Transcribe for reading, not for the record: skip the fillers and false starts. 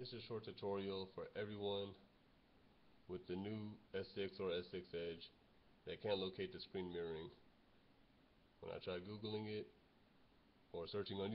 This is a short tutorial for everyone with the new S6 or S6 Edge that can't locate the screen mirroring. When I try Googling it or searching on